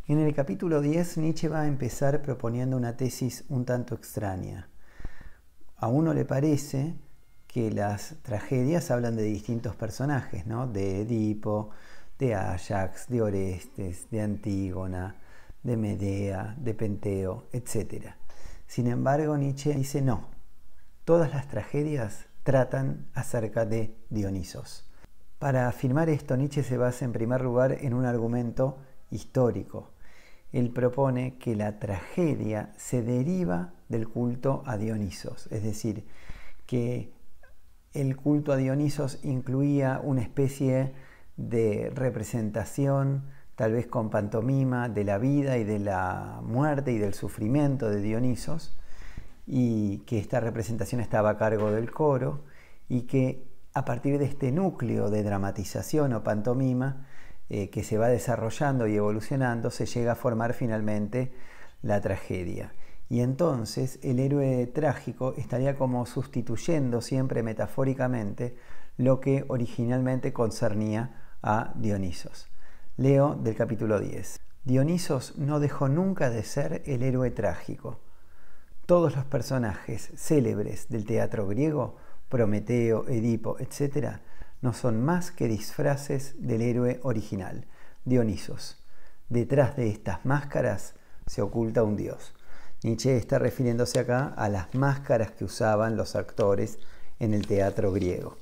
En el capítulo 10, Nietzsche va a empezar proponiendo una tesis un tanto extraña. A uno le parece que las tragedias hablan de distintos personajes, ¿no? De Edipo, de Áyax, de Orestes, de Antígona, de Medea, de Penteo, etc. Sin embargo, Nietzsche dice no, todas las tragedias tratan acerca de Dionisos. Para afirmar esto, Nietzsche se basa en primer lugar en un argumento histórico. Él propone que la tragedia se deriva del culto a Dionisos, es decir, que el culto a Dionisos incluía una especie de representación, tal vez con pantomima, de la vida y de la muerte y del sufrimiento de Dionisos, y que esta representación estaba a cargo del coro, y que a partir de este núcleo de dramatización o pantomima que se va desarrollando y evolucionando, se llega a formar finalmente la tragedia. Y entonces el héroe trágico estaría como sustituyendo siempre metafóricamente lo que originalmente concernía a Dionisos. Leo del capítulo 10. Dionisos no dejó nunca de ser el héroe trágico. Todos los personajes célebres del teatro griego, Prometeo, Edipo, etc., no son más que disfraces del héroe original, Dionisos. Detrás de estas máscaras se oculta un dios. Nietzsche está refiriéndose acá a las máscaras que usaban los actores en el teatro griego.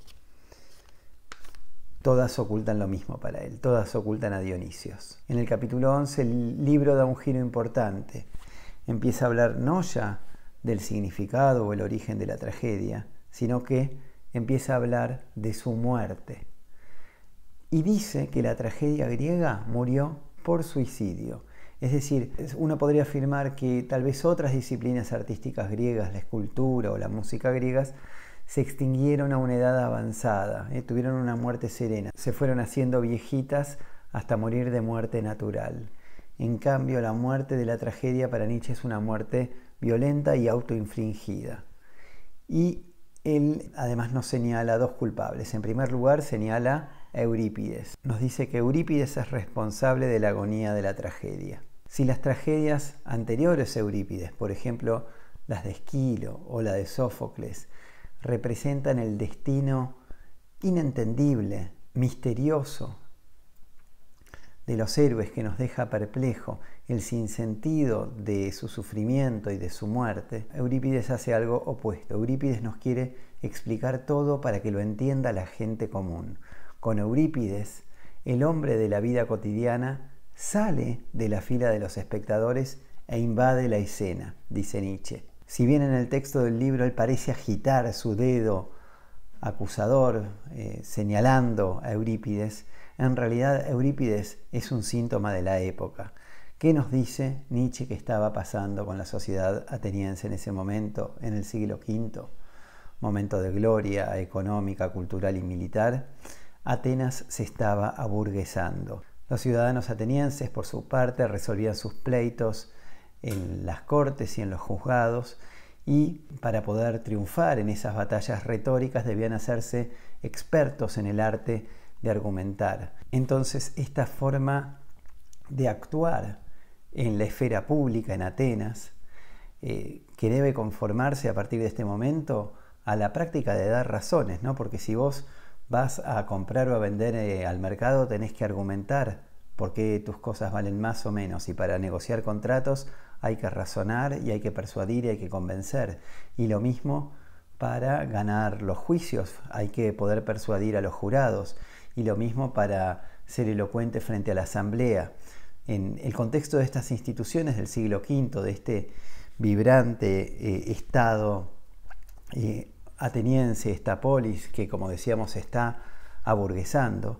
Todas ocultan lo mismo para él, todas ocultan a Dionisios. En el capítulo 11 el libro da un giro importante. Empieza a hablar no ya del significado o el origen de la tragedia, sino que empieza a hablar de su muerte. Y dice que la tragedia griega murió por suicidio. Es decir, uno podría afirmar que tal vez otras disciplinas artísticas griegas, la escultura o la música griegas, se extinguieron a una edad avanzada, tuvieron una muerte serena, se fueron haciendo viejitas hasta morir de muerte natural. En cambio, la muerte de la tragedia para Nietzsche es una muerte violenta y autoinfligida. Y él además nos señala dos culpables. En primer lugar, señala a Eurípides. Nos dice que Eurípides es responsable de la agonía de la tragedia. Si las tragedias anteriores a Eurípides, por ejemplo, las de Esquilo o la de Sófocles, representan el destino inentendible, misterioso de los héroes que nos deja perplejo, el sinsentido de su sufrimiento y de su muerte, Eurípides hace algo opuesto. Eurípides nos quiere explicar todo para que lo entienda la gente común. Con Eurípides, el hombre de la vida cotidiana sale de la fila de los espectadores e invade la escena, dice Nietzsche. Si bien en el texto del libro él parece agitar su dedo acusador, señalando a Eurípides, en realidad Eurípides es un síntoma de la época. ¿Qué nos dice Nietzsche que estaba pasando con la sociedad ateniense en ese momento, en el siglo V? Momento de gloria económica, cultural y militar. Atenas se estaba aburguesando. Los ciudadanos atenienses, por su parte, resolvían sus pleitos en las cortes y en los juzgados, y para poder triunfar en esas batallas retóricas debían hacerse expertos en el arte de argumentar. Entonces, esta forma de actuar en la esfera pública en Atenas, que debe conformarse a partir de este momento a la práctica de dar razones, ¿no? Porque si vos vas a comprar o a vender al mercado, tenés que argumentar por qué tus cosas valen más o menos, y para negociar contratos hay que razonar y hay que persuadir y hay que convencer. Y lo mismo para ganar los juicios, hay que poder persuadir a los jurados, y lo mismo para ser elocuente frente a la asamblea. En el contexto de estas instituciones del siglo V, de este vibrante estado ateniense, esta polis que, como decíamos, está aburguesando,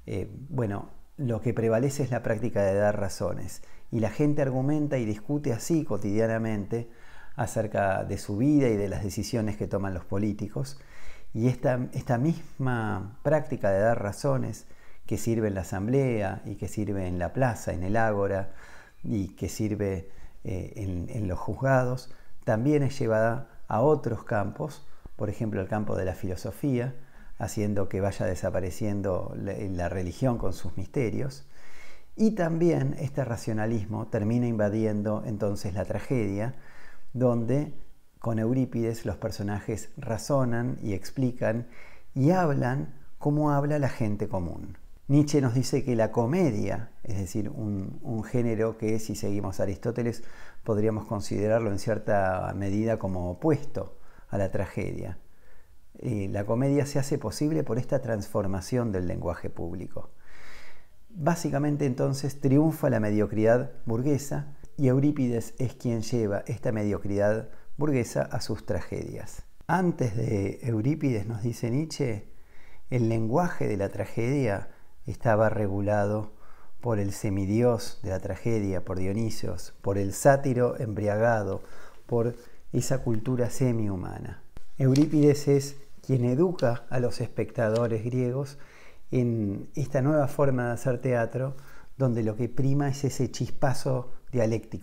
lo que prevalece es la práctica de dar razones, y la gente argumenta y discute así cotidianamente acerca de su vida y de las decisiones que toman los políticos. Y esta misma práctica de dar razones, que sirve en la asamblea y que sirve en la plaza, en el ágora, y que sirve en los juzgados, también es llevada a otros campos, por ejemplo el campo de la filosofía, haciendo que vaya desapareciendo la religión con sus misterios, Y también este racionalismo termina invadiendo entonces la tragedia, donde con Eurípides los personajes razonan y explican y hablan como habla la gente común. Nietzsche nos dice que la comedia, es decir, un género que si seguimos a Aristóteles podríamos considerarlo en cierta medida como opuesto a la tragedia. La comedia se hace posible por esta transformación del lenguaje público. Básicamente entonces triunfa la mediocridad burguesa y Eurípides es quien lleva esta mediocridad burguesa a sus tragedias. Antes de Eurípides, nos dice Nietzsche, el lenguaje de la tragedia estaba regulado por el semidios de la tragedia, por Dionisios, por el sátiro embriagado, por esa cultura semihumana. Eurípides es quien educa a los espectadores griegos en esta nueva forma de hacer teatro, donde lo que prima es ese chispazo dialéctico.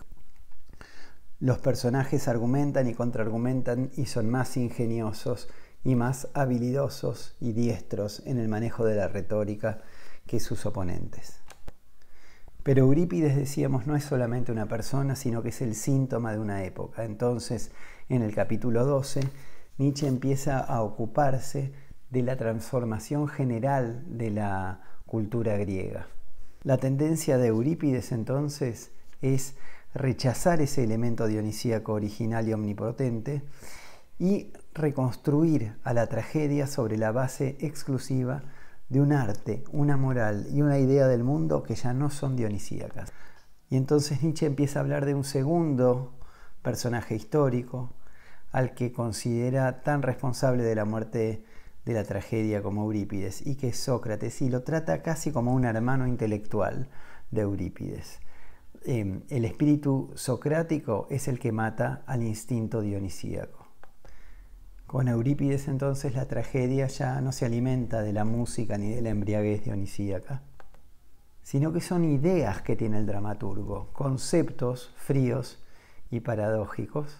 Los personajes argumentan y contraargumentan y son más ingeniosos y más habilidosos y diestros en el manejo de la retórica que sus oponentes. Pero Eurípides, decíamos, no es solamente una persona, sino que es el síntoma de una época. Entonces, en el capítulo 12, Nietzsche empieza a ocuparse de la transformación general de la cultura griega. La tendencia de Eurípides, entonces, es rechazar ese elemento dionisíaco original y omnipotente y reconstruir a la tragedia sobre la base exclusiva de un arte, una moral y una idea del mundo que ya no son dionisíacas. Y entonces Nietzsche empieza a hablar de un segundo personaje histórico al que considera tan responsable de la muerte de la tragedia como Eurípides, y que es Sócrates, y lo trata casi como un hermano intelectual de Eurípides. El espíritu socrático es el que mata al instinto dionisíaco. Con Eurípides entonces la tragedia ya no se alimenta de la música ni de la embriaguez dionisíaca, sino que son ideas que tiene el dramaturgo, conceptos fríos y paradójicos,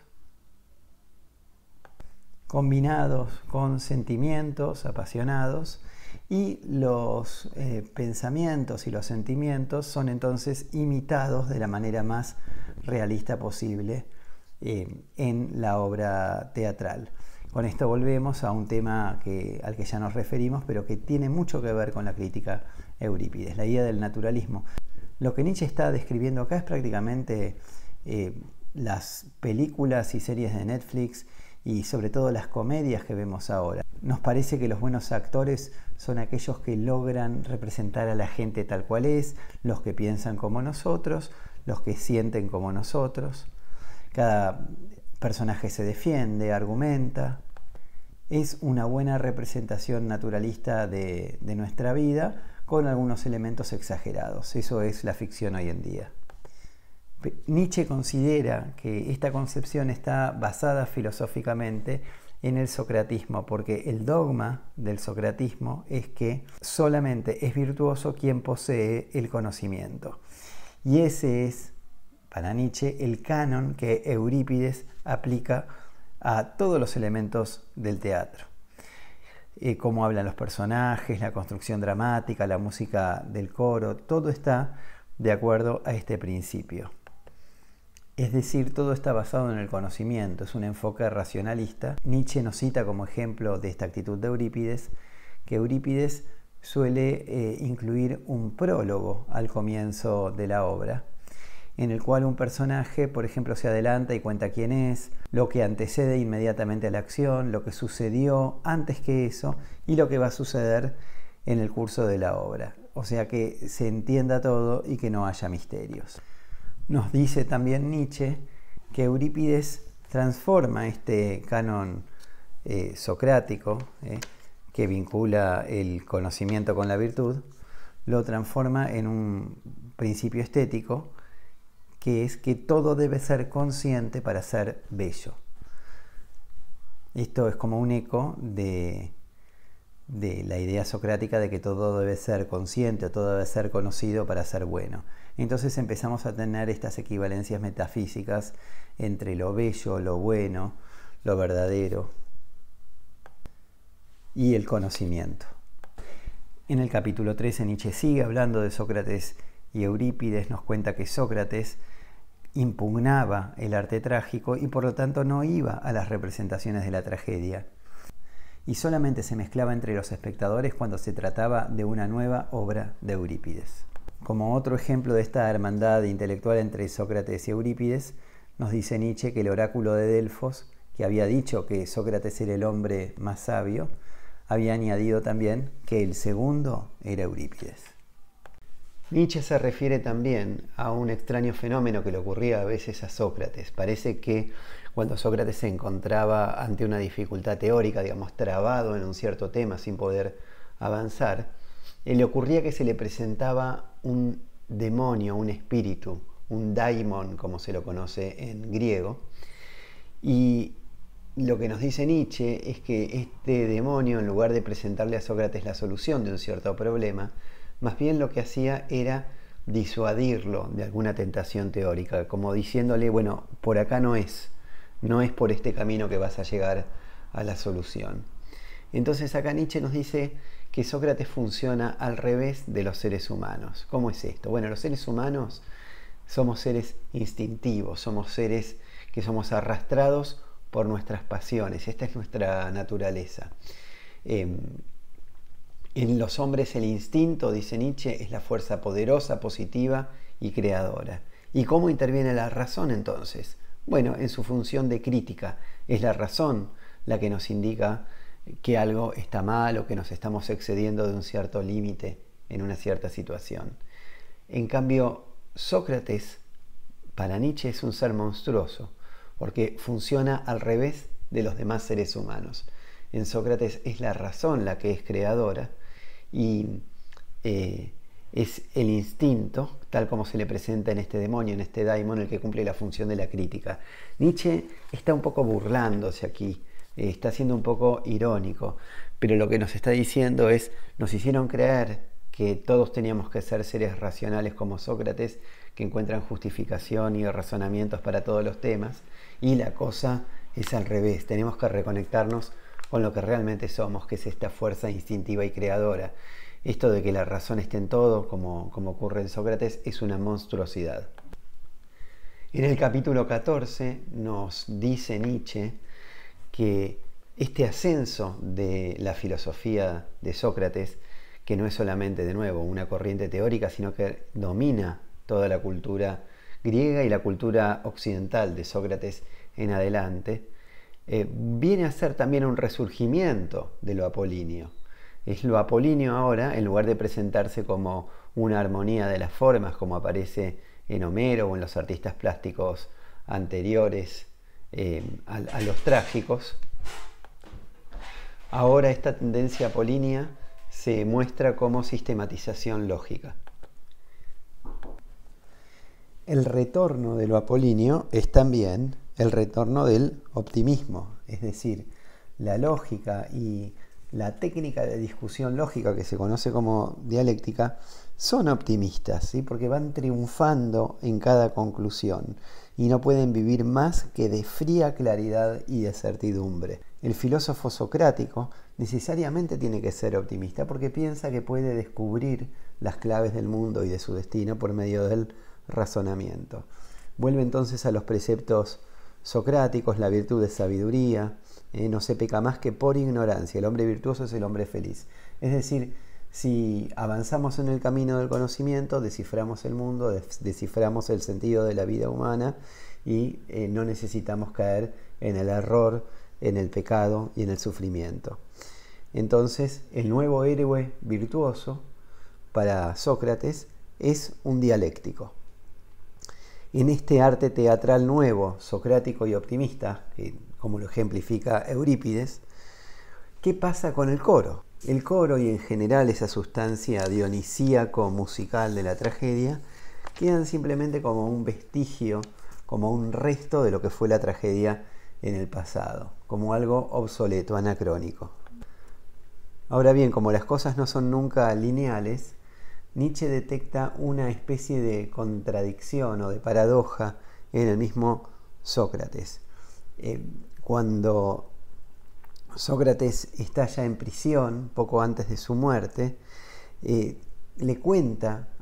combinados con sentimientos apasionados, y los pensamientos y los sentimientos son entonces imitados de la manera más realista posible en la obra teatral. Con esto volvemos a un tema al que ya nos referimos, pero que tiene mucho que ver con la crítica a Eurípides, la idea del naturalismo. Lo que Nietzsche está describiendo acá es prácticamente las películas y series de Netflix y sobre todo las comedias que vemos ahora. Nos parece que los buenos actores son aquellos que logran representar a la gente tal cual es, los que piensan como nosotros, los que sienten como nosotros. Cada personaje se defiende, argumenta. Es una buena representación naturalista de nuestra vida con algunos elementos exagerados. Eso es la ficción hoy en día. Nietzsche considera que esta concepción está basada filosóficamente en el socratismo, porque el dogma del socratismo es que solamente es virtuoso quien posee el conocimiento. Y ese es, para Nietzsche, el canon que Eurípides aplica a todos los elementos del teatro. Cómo hablan los personajes, la construcción dramática, la música del coro, todo está de acuerdo a este principio. Es decir, todo está basado en el conocimiento, es un enfoque racionalista. Nietzsche nos cita como ejemplo de esta actitud de Eurípides, que Eurípides suele incluir un prólogo al comienzo de la obra, en el cual un personaje, por ejemplo, se adelanta y cuenta quién es, lo que antecede inmediatamente a la acción, lo que sucedió antes que eso y lo que va a suceder en el curso de la obra. O sea, que se entienda todo y que no haya misterios. Nos dice también Nietzsche que Eurípides transforma este canon socrático, que vincula el conocimiento con la virtud, lo transforma en un principio estético, que es que todo debe ser consciente para ser bello. Esto es como un eco de la idea socrática de que todo debe ser consciente o todo debe ser conocido para ser bueno. Entonces empezamos a tener estas equivalencias metafísicas entre lo bello, lo bueno, lo verdadero y el conocimiento. En el capítulo 13 Nietzsche sigue hablando de Sócrates y Eurípides nos cuenta que Sócrates impugnaba el arte trágico y por lo tanto no iba a las representaciones de la tragedia. Y solamente se mezclaba entre los espectadores cuando se trataba de una nueva obra de Eurípides. Como otro ejemplo de esta hermandad intelectual entre Sócrates y Eurípides, nos dice Nietzsche que el oráculo de Delfos, que había dicho que Sócrates era el hombre más sabio, había añadido también que el segundo era Eurípides. Nietzsche se refiere también a un extraño fenómeno que le ocurría a veces a Sócrates. Parece que cuando Sócrates se encontraba ante una dificultad teórica, digamos, trabado en un cierto tema sin poder avanzar, le ocurría que se le presentaba un demonio, un espíritu, un daimon, como se lo conoce en griego. Y lo que nos dice Nietzsche es que este demonio, en lugar de presentarle a Sócrates la solución de un cierto problema, más bien lo que hacía era disuadirlo de alguna tentación teórica, como diciéndole, bueno, por acá no es por este camino que vas a llegar a la solución. Entonces acá Nietzsche nos dice que Sócrates funciona al revés de los seres humanos. ¿Cómo es esto? Bueno, los seres humanos somos seres instintivos, somos seres que somos arrastrados por nuestras pasiones. Esta es nuestra naturaleza. En los hombres el instinto, dice Nietzsche, es la fuerza poderosa, positiva y creadora. ¿Y cómo interviene la razón entonces? Bueno, en su función de crítica. Es la razón la que nos indica que algo está mal o que nos estamos excediendo de un cierto límite en una cierta situación. En cambio, Sócrates, para Nietzsche, es un ser monstruoso, porque funciona al revés de los demás seres humanos. En Sócrates es la razón la que es creadora y es el instinto, tal como se le presenta en este demonio, en este daimon, el que cumple la función de la crítica. Nietzsche está un poco burlándose aquí, está siendo un poco irónico, pero lo que nos está diciendo es, nos hicieron creer que todos teníamos que ser seres racionales como Sócrates, que encuentran justificación y razonamientos para todos los temas, y la cosa es al revés. Tenemos que reconectarnos con lo que realmente somos, que es esta fuerza instintiva y creadora. Esto de que la razón esté en todo, como ocurre en Sócrates, es una monstruosidad. En el capítulo 14 nos dice Nietzsche que este ascenso de la filosofía de Sócrates, que no es solamente, de nuevo, una corriente teórica, sino que domina toda la cultura griega y la cultura occidental de Sócrates en adelante, viene a ser también un resurgimiento de lo apolíneo. Es lo apolíneo ahora, en lugar de presentarse como una armonía de las formas, como aparece en Homero o en los artistas plásticos anteriores a los trágicos, ahora esta tendencia apolínea se muestra como sistematización lógica. El retorno de lo apolíneo es también el retorno del optimismo, es decir, la lógica y la técnica de discusión lógica que se conoce como dialéctica son optimistas, ¿sí? Porque van triunfando en cada conclusión y no pueden vivir más que de fría claridad y de certidumbre. El filósofo socrático necesariamente tiene que ser optimista porque piensa que puede descubrir las claves del mundo y de su destino por medio del razonamiento. Vuelve entonces a los preceptos socráticos, la virtud de sabiduría, no se peca más que por ignorancia, el hombre virtuoso es el hombre feliz. Es decir, si avanzamos en el camino del conocimiento, desciframos el mundo, desciframos el sentido de la vida humana y no necesitamos caer en el error, en el pecado y en el sufrimiento. Entonces, el nuevo héroe virtuoso para Sócrates es un dialéctico. En este arte teatral nuevo, socrático y optimista, como lo ejemplifica Eurípides, ¿qué pasa con el coro? El coro y en general esa sustancia dionisíaco-musical de la tragedia quedan simplemente como un vestigio, como un resto de lo que fue la tragedia en el pasado, como algo obsoleto, anacrónico. Ahora bien, como las cosas no son nunca lineales, Nietzsche detecta una especie de contradicción o de paradoja en el mismo Sócrates. Cuando Sócrates está ya en prisión, poco antes de su muerte, le cuenta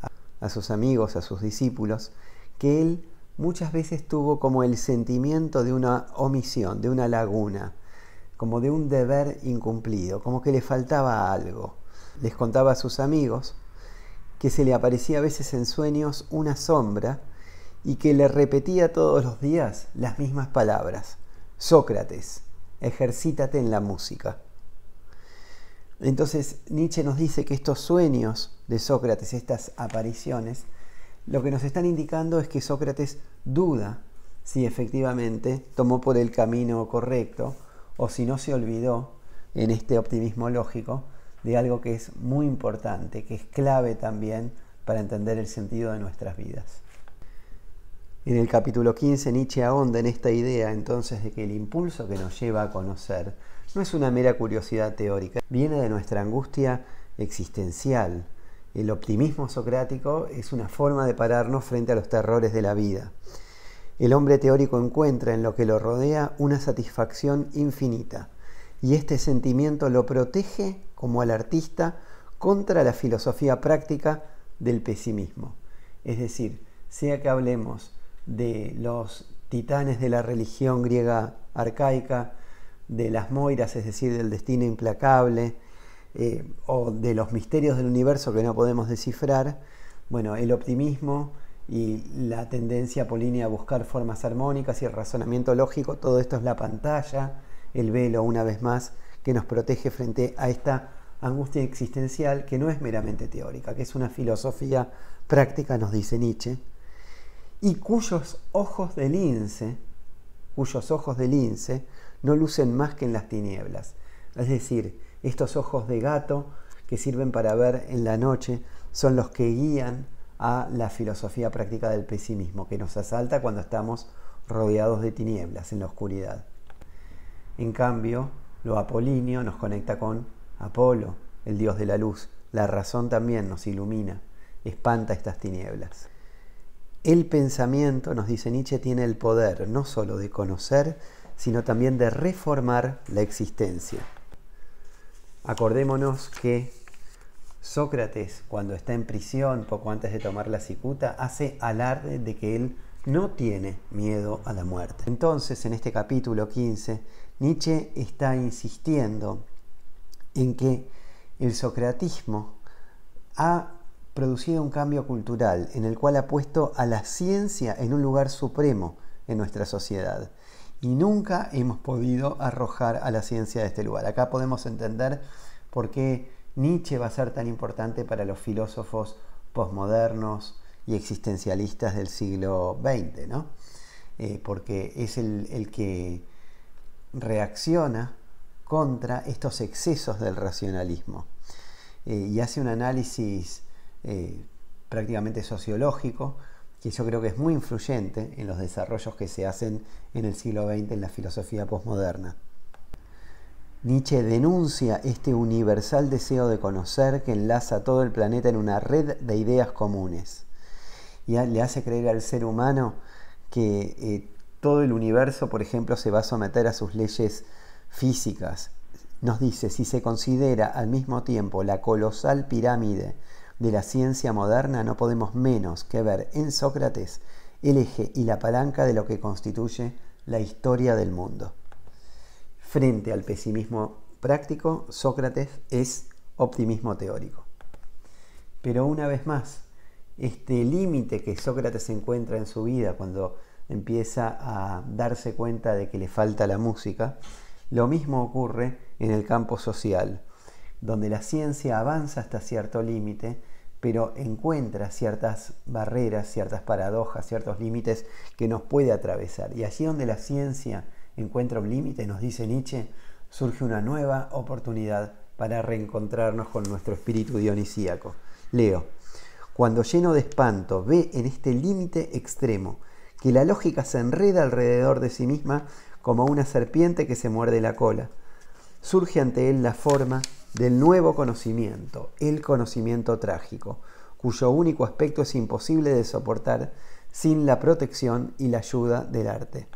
a sus amigos, a sus discípulos, que él muchas veces tuvo como el sentimiento de una omisión, de una laguna, como de un deber incumplido, como que le faltaba algo. Les contaba a sus amigos que se le aparecía a veces en sueños una sombra y que le repetía todos los días las mismas palabras: Sócrates, ejercítate en la música. Entonces Nietzsche nos dice que estos sueños de Sócrates, estas apariciones, lo que nos están indicando es que Sócrates duda si efectivamente tomó por el camino correcto o si no se olvidó, en este optimismo lógico, de algo que es muy importante, que es clave también para entender el sentido de nuestras vidas. En el capítulo 15 Nietzsche ahonda en esta idea entonces de que el impulso que nos lleva a conocer no es una mera curiosidad teórica, viene de nuestra angustia existencial. El optimismo socrático es una forma de pararnos frente a los terrores de la vida. El hombre teórico encuentra en lo que lo rodea una satisfacción infinita, y este sentimiento lo protege como al artista contra la filosofía práctica del pesimismo. Es decir, sea que hablemos de los titanes de la religión griega arcaica, de las moiras, es decir, del destino implacable, o de los misterios del universo que no podemos descifrar, bueno, el optimismo y la tendencia apolínea a buscar formas armónicas y el razonamiento lógico, todo esto es la pantalla, el velo, una vez más, que nos protege frente a esta angustia existencial que no es meramente teórica, que es una filosofía práctica, nos dice Nietzsche, y cuyos ojos de lince no lucen más que en las tinieblas. Es decir, estos ojos de gato que sirven para ver en la noche son los que guían a la filosofía práctica del pesimismo, que nos asalta cuando estamos rodeados de tinieblas, en la oscuridad. En cambio, lo apolíneo nos conecta con Apolo, el dios de la luz. La razón también nos ilumina, espanta estas tinieblas. El pensamiento, nos dice Nietzsche, tiene el poder no solo de conocer, sino también de reformar la existencia. Acordémonos que Sócrates, cuando está en prisión, poco antes de tomar la cicuta, hace alarde de que él no tiene miedo a la muerte. Entonces, en este capítulo 15, Nietzsche está insistiendo en que el socratismo ha producido un cambio cultural en el cual ha puesto a la ciencia en un lugar supremo en nuestra sociedad. Y nunca hemos podido arrojar a la ciencia de este lugar. Acá podemos entender por qué Nietzsche va a ser tan importante para los filósofos posmodernos y existencialistas del siglo XX, ¿no? Porque es el que reacciona contra estos excesos del racionalismo y hace un análisis prácticamente sociológico que yo creo que es muy influyente en los desarrollos que se hacen en el siglo XX en la filosofía posmoderna. Nietzsche denuncia este universal deseo de conocer que enlaza a todo el planeta en una red de ideas comunes y le hace creer al ser humano que todo el universo, por ejemplo, se va a someter a sus leyes físicas. Nos dice, si se considera al mismo tiempo la colosal pirámide de la ciencia moderna, no podemos menos que ver en Sócrates el eje y la palanca de lo que constituye la historia del mundo. Frente al pesimismo práctico, Sócrates es optimismo teórico. Pero una vez más, este límite que Sócrates encuentra en su vida cuando empieza a darse cuenta de que le falta la música, lo mismo ocurre en el campo social, donde la ciencia avanza hasta cierto límite, pero encuentra ciertas barreras, ciertas paradojas, ciertos límites que nos puede atravesar. Y allí donde la ciencia encuentra un límite, nos dice Nietzsche, surge una nueva oportunidad para reencontrarnos con nuestro espíritu dionisíaco. Leo: cuando lleno de espanto ve en este límite extremo que la lógica se enreda alrededor de sí misma como una serpiente que se muerde la cola, surge ante él la forma del nuevo conocimiento, el conocimiento trágico, cuyo único aspecto es imposible de soportar sin la protección y la ayuda del arte.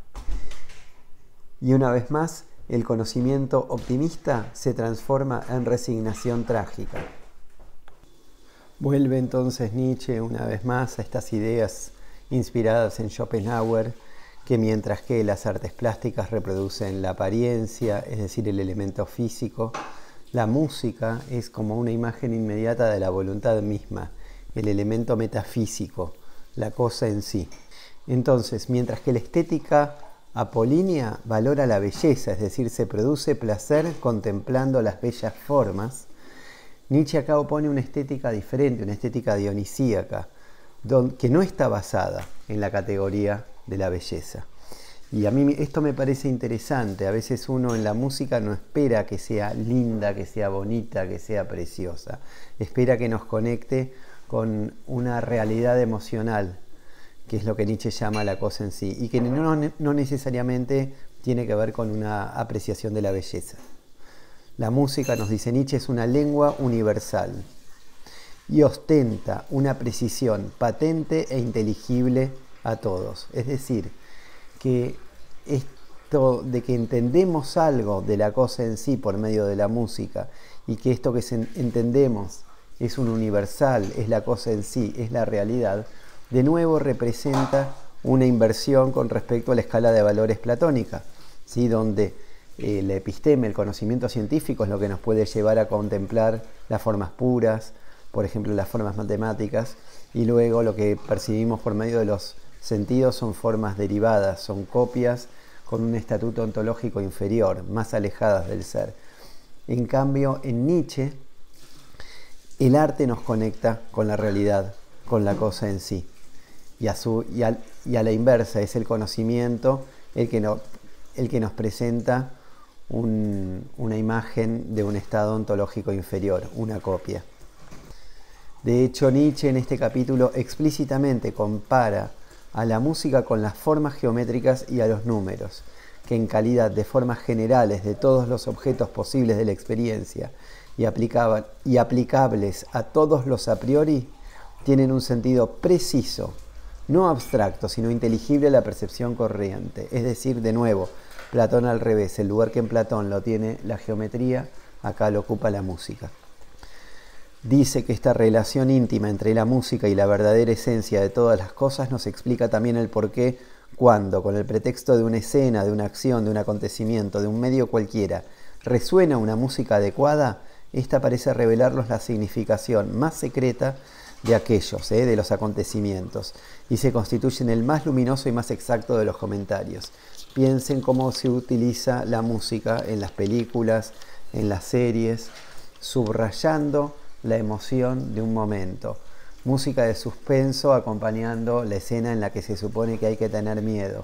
Y una vez más, el conocimiento optimista se transforma en resignación trágica. Vuelve entonces Nietzsche una vez más a estas ideas inspiradas en Schopenhauer, que mientras que las artes plásticas reproducen la apariencia, es decir, el elemento físico, la música es como una imagen inmediata de la voluntad misma, el elemento metafísico, la cosa en sí. Entonces, mientras que la estética apolínea valora la belleza, es decir, se produce placer contemplando las bellas formas, Nietzsche acá opone una estética diferente, una estética dionisíaca, que no está basada en la categoría de la belleza. Y a mí esto me parece interesante. A veces uno en la música no espera que sea linda, que sea bonita, que sea preciosa. Espera que nos conecte con una realidad emocional, que es lo que Nietzsche llama la cosa en sí, y que no necesariamente tiene que ver con una apreciación de la belleza. La música, nos dice Nietzsche, es una lengua universal y ostenta una precisión patente e inteligible a todos. Es decir, que esto de que entendemos algo de la cosa en sí por medio de la música y que esto que entendemos es un universal, es la cosa en sí, es la realidad, de nuevo representa una inversión con respecto a la escala de valores platónica, ¿sí? Donde la episteme, el conocimiento científico, es lo que nos puede llevar a contemplar las formas puras, por ejemplo las formas matemáticas, y luego lo que percibimos por medio de los sentidos son formas derivadas, son copias con un estatuto ontológico inferior, más alejadas del ser. En cambio, en Nietzsche, el arte nos conecta con la realidad, con la cosa en sí. Y a la inversa, es el conocimiento el que nos presenta una imagen de un estado ontológico inferior, una copia. De hecho, Nietzsche en este capítulo explícitamente compara a la música con las formas geométricas y a los números, que en calidad de formas generales de todos los objetos posibles de la experiencia y aplicables a todos los a priori, tienen un sentido preciso, no abstracto, sino inteligible a la percepción corriente. Es decir, de nuevo, Platón al revés, el lugar que en Platón lo tiene la geometría, acá lo ocupa la música. Dice que esta relación íntima entre la música y la verdadera esencia de todas las cosas nos explica también el porqué cuando, con el pretexto de una escena, de una acción, de un acontecimiento, de un medio cualquiera, resuena una música adecuada, esta parece revelarnos la significación más secreta de aquellos, de los acontecimientos, y se constituye en el más luminoso y más exacto de los comentarios. Piensen cómo se utiliza la música en las películas, en las series, subrayando la emoción de un momento. Música de suspenso acompañando la escena en la que se supone que hay que tener miedo.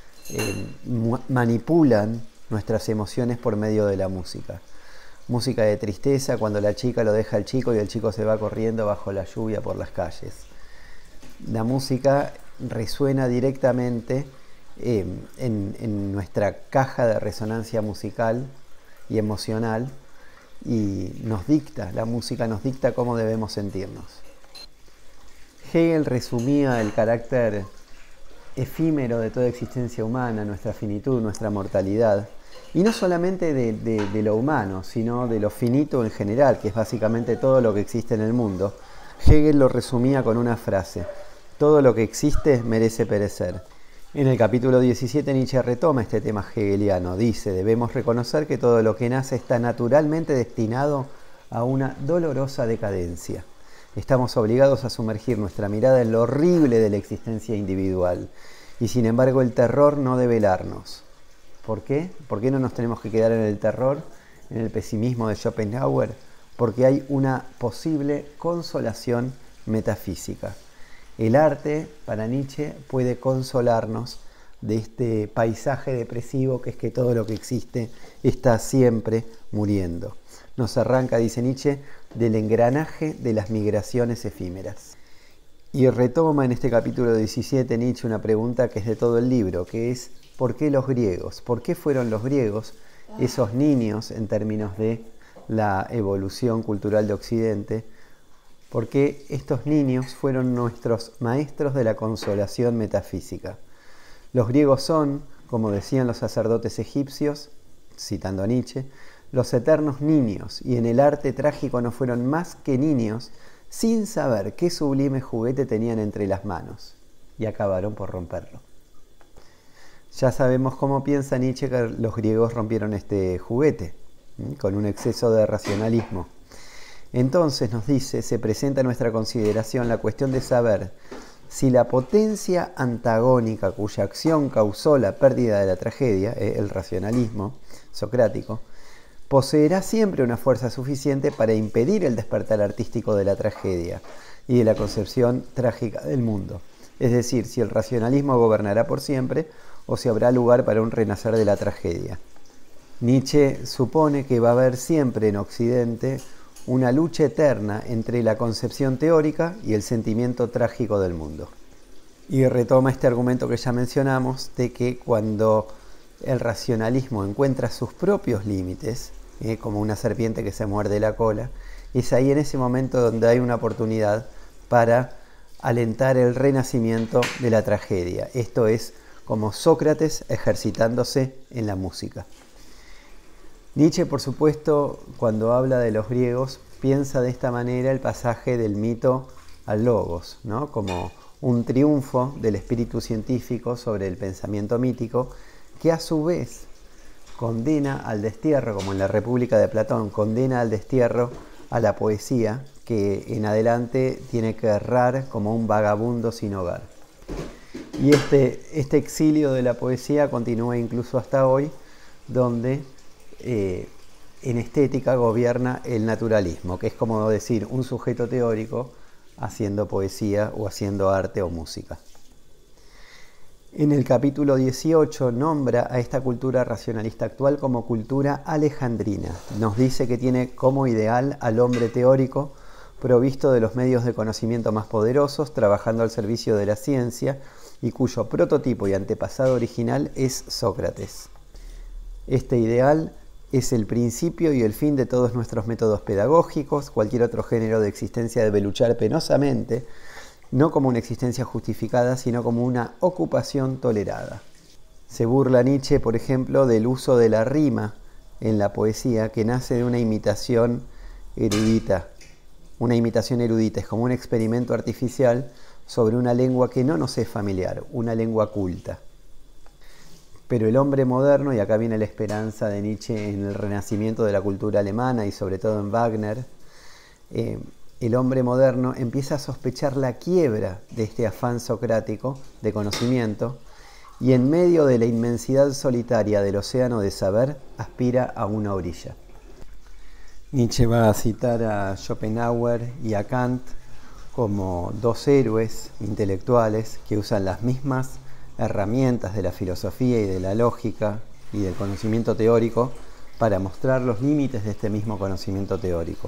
Manipulan nuestras emociones por medio de la música. Música de tristeza cuando la chica lo deja al chico y el chico se va corriendo bajo la lluvia por las calles. La música resuena directamente en nuestra caja de resonancia musical y emocional y la música nos dicta cómo debemos sentirnos. Hegel resumía el carácter efímero de toda existencia humana, nuestra finitud, nuestra mortalidad, y no solamente de lo humano, sino de lo finito en general, que es básicamente todo lo que existe en el mundo. Hegel lo resumía con una frase: todo lo que existe merece perecer. En el capítulo 17 Nietzsche retoma este tema hegeliano. Dice: debemos reconocer que todo lo que nace está naturalmente destinado a una dolorosa decadencia. Estamos obligados a sumergir nuestra mirada en lo horrible de la existencia individual. Y sin embargo el terror no debe helarnos. ¿Por qué? ¿Por qué no nos tenemos que quedar en el terror, en el pesimismo de Schopenhauer? Porque hay una posible consolación metafísica. El arte, para Nietzsche, puede consolarnos de este paisaje depresivo que es que todo lo que existe está siempre muriendo. Nos arranca, dice Nietzsche, del engranaje de las migraciones efímeras. Y retoma en este capítulo 17 Nietzsche una pregunta que es de todo el libro, que es: ¿por qué los griegos? ¿Por qué fueron los griegos esos niños en términos de la evolución cultural de Occidente? ¿Por qué estos niños fueron nuestros maestros de la consolación metafísica? Los griegos son, como decían los sacerdotes egipcios, citando a Nietzsche, los eternos niños, y en el arte trágico no fueron más que niños sin saber qué sublime juguete tenían entre las manos, y acabaron por romperlo. Ya sabemos cómo piensa Nietzsche que los griegos rompieron este juguete, con un exceso de racionalismo. Entonces, nos dice, se presenta a nuestra consideración la cuestión de saber si la potencia antagónica cuya acción causó la pérdida de la tragedia, el racionalismo socrático, poseerá siempre una fuerza suficiente para impedir el despertar artístico de la tragedia y de la concepción trágica del mundo. Es decir, si el racionalismo gobernará por siempre o si habrá lugar para un renacer de la tragedia. Nietzsche supone que va a haber siempre en Occidente una lucha eterna entre la concepción teórica y el sentimiento trágico del mundo. Y retoma este argumento que ya mencionamos, de que cuando el racionalismo encuentra sus propios límites, como una serpiente que se muerde la cola, es ahí en ese momento donde hay una oportunidad para alentar el renacimiento de la tragedia. Esto es como Sócrates ejercitándose en la música. Nietzsche, por supuesto, cuando habla de los griegos, piensa de esta manera el pasaje del mito al logos, ¿no? Como un triunfo del espíritu científico sobre el pensamiento mítico, que a su vez condena al destierro, como en la República de Platón, condena al destierro a la poesía, que en adelante tiene que errar como un vagabundo sin hogar. Y este exilio de la poesía continúa incluso hasta hoy, donde en estética gobierna el naturalismo, que es como decir un sujeto teórico haciendo poesía o haciendo arte o música. En el capítulo 18 nombra a esta cultura racionalista actual como cultura alejandrina. Nos dice que tiene como ideal al hombre teórico provisto de los medios de conocimiento más poderosos, trabajando al servicio de la ciencia, y cuyo prototipo y antepasado original es Sócrates. Este ideal es el principio y el fin de todos nuestros métodos pedagógicos. Cualquier otro género de existencia debe luchar penosamente, no como una existencia justificada, sino como una ocupación tolerada. Se burla Nietzsche, por ejemplo, del uso de la rima en la poesía, que nace de una imitación erudita. Una imitación erudita es como un experimento artificial sobre una lengua que no nos es familiar, una lengua culta. Pero el hombre moderno, y acá viene la esperanza de Nietzsche en el renacimiento de la cultura alemana y sobre todo en Wagner, el hombre moderno empieza a sospechar la quiebra de este afán socrático de conocimiento y en medio de la inmensidad solitaria del océano de saber aspira a una orilla. Nietzsche va a citar a Schopenhauer y a Kant como dos héroes intelectuales que usan las mismas herramientas de la filosofía y de la lógica y del conocimiento teórico para mostrar los límites de este mismo conocimiento teórico.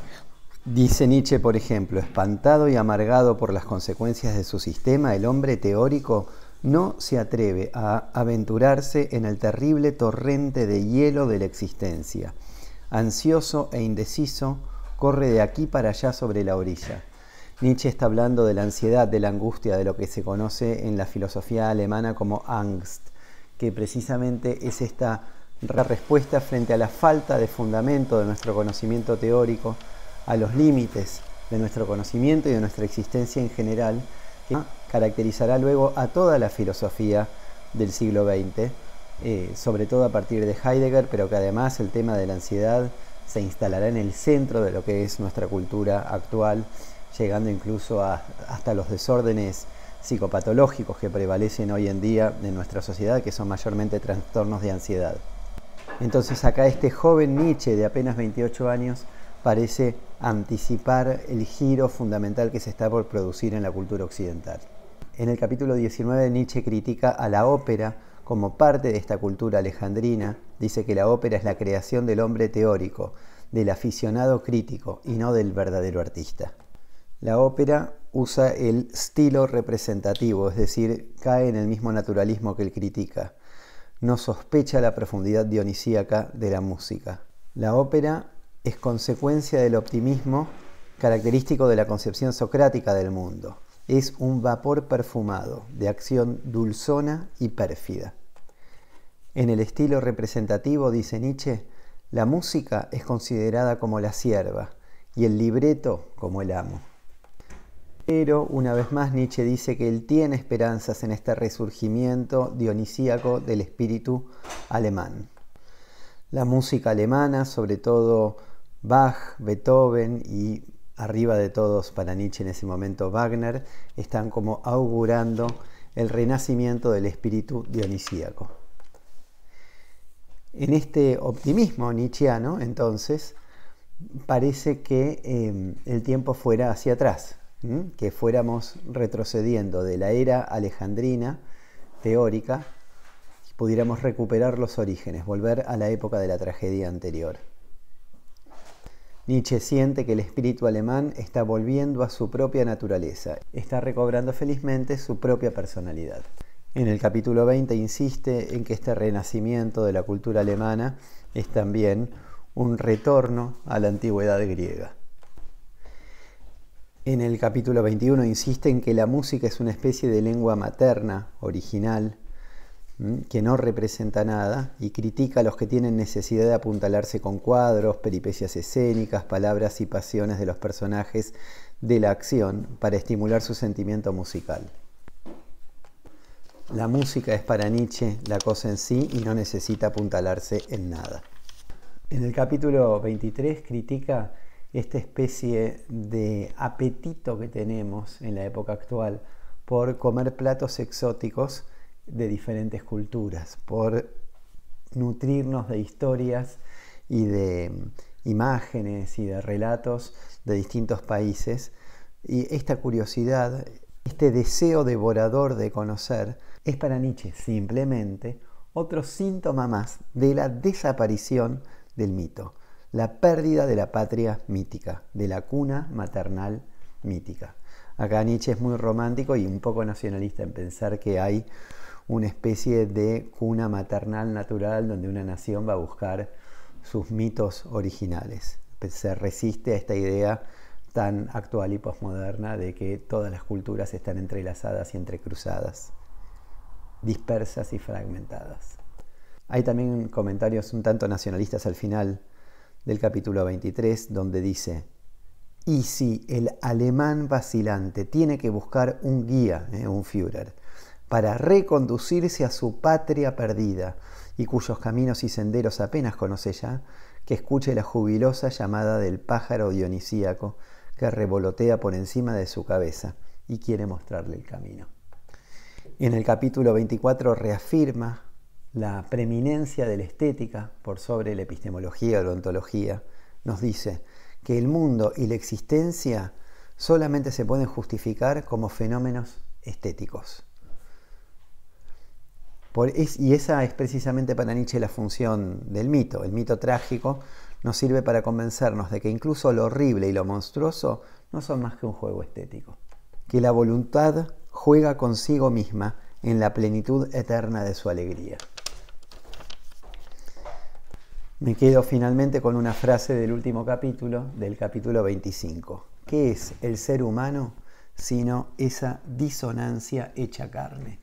Dice Nietzsche, por ejemplo, espantado y amargado por las consecuencias de su sistema, el hombre teórico no se atreve a aventurarse en el terrible torrente de hielo de la existencia. Ansioso e indeciso, corre de aquí para allá sobre la orilla. Nietzsche está hablando de la ansiedad, de la angustia, de lo que se conoce en la filosofía alemana como Angst, que precisamente es esta respuesta frente a la falta de fundamento de nuestro conocimiento teórico, a los límites de nuestro conocimiento y de nuestra existencia en general, que caracterizará luego a toda la filosofía del siglo XX, sobre todo a partir de Heidegger, pero que además el tema de la ansiedad se instalará en el centro de lo que es nuestra cultura actual, llegando incluso hasta los desórdenes psicopatológicos que prevalecen hoy en día en nuestra sociedad, que son mayormente trastornos de ansiedad. Entonces acá este joven Nietzsche de apenas 28 años parece anticipar el giro fundamental que se está por producir en la cultura occidental. En el capítulo 19 Nietzsche critica a la ópera como parte de esta cultura alejandrina. Dice que la ópera es la creación del hombre teórico, del aficionado crítico y no del verdadero artista. La ópera usa el estilo representativo, es decir, cae en el mismo naturalismo que él critica. No sospecha la profundidad dionisíaca de la música. La ópera es consecuencia del optimismo característico de la concepción socrática del mundo. Es un vapor perfumado, de acción dulzona y pérfida. En el estilo representativo, dice Nietzsche, la música es considerada como la sierva y el libreto como el amo. Pero una vez más Nietzsche dice que él tiene esperanzas en este resurgimiento dionisíaco del espíritu alemán. La música alemana, sobre todo Bach, Beethoven y arriba de todos para Nietzsche en ese momento Wagner, están como augurando el renacimiento del espíritu dionisíaco. En este optimismo nietzscheano, entonces, parece que el tiempo fuera hacia atrás, que fuéramos retrocediendo de la era alejandrina teórica, pudiéramos recuperar los orígenes, volver a la época de la tragedia anterior. Nietzsche siente que el espíritu alemán está volviendo a su propia naturaleza, está recobrando felizmente su propia personalidad. En el capítulo 20 insiste en que este renacimiento de la cultura alemana es también un retorno a la antigüedad griega. En el capítulo 21 insiste en que la música es una especie de lengua materna, original, que no representa nada, y critica a los que tienen necesidad de apuntalarse con cuadros, peripecias escénicas, palabras y pasiones de los personajes de la acción para estimular su sentimiento musical. La música es para Nietzsche la cosa en sí y no necesita apuntalarse en nada. En el capítulo 23 critica esta especie de apetito que tenemos en la época actual por comer platos exóticos de diferentes culturas, por nutrirnos de historias y de imágenes y de relatos de distintos países. Y esta curiosidad, este deseo devorador de conocer, es para Nietzsche simplemente otro síntoma más de la desaparición del mito, la pérdida de la patria mítica, de la cuna maternal mítica. Acá Nietzsche es muy romántico y un poco nacionalista en pensar que hay una especie de cuna maternal natural donde una nación va a buscar sus mitos originales. Se resiste a esta idea tan actual y posmoderna de que todas las culturas están entrelazadas y entrecruzadas, dispersas y fragmentadas. Hay también comentarios un tanto nacionalistas al final del capítulo 23, donde dice: y si el alemán vacilante tiene que buscar un guía, un Führer, para reconducirse a su patria perdida y cuyos caminos y senderos apenas conoce ya, que escuche la jubilosa llamada del pájaro dionisíaco que revolotea por encima de su cabeza y quiere mostrarle el camino. En el capítulo 24 reafirma la preeminencia de la estética por sobre la epistemología o la ontología. Nos dice que el mundo y la existencia solamente se pueden justificar como fenómenos estéticos. Y esa es precisamente para Nietzsche la función del mito. El mito trágico nos sirve para convencernos de que incluso lo horrible y lo monstruoso no son más que un juego estético. Que la voluntad juega consigo misma en la plenitud eterna de su alegría. Me quedo finalmente con una frase del último capítulo, del capítulo 25. ¿Qué es el ser humano sino esa disonancia hecha carne?